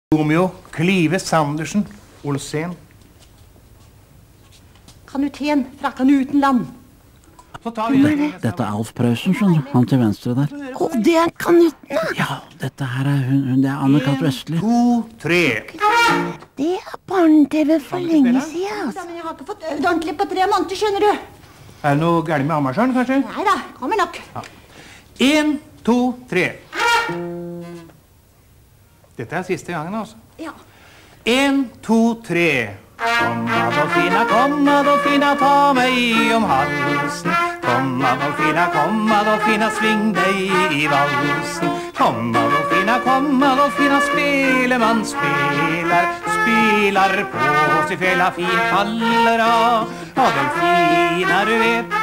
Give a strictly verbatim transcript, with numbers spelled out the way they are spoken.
Romeo Klive Sandersen Olsen. Kanuten fra Kanutenland. Så tar vi det. Dette er Alf Preussen, skjønner du. Han til venstre der. Å, det er Kanuten! Ja, dette her er hun, hun det er Anne-Kat. Vestli. To, tre. Det er barne-tv for lenge siden. Altså. Men jeg har ikke fått øvd ordentlig på tre måneder, skjønner du. Er det noe gærlig med Hammersjøen, kanskje? Neida, kommer nok. Ja. En, to, tre. Dette er siste gangen, altså. Ja. En, to, tre. Komma Dolfina, komma Dolfina, ta meg om halsen. Komma Dolfina, komma Dolfina, sving deg i valsen. Komma Dolfina, komma Dolfina, spelemann spelar, spelar på sin fela fin faller av. Og Dolfina, du vet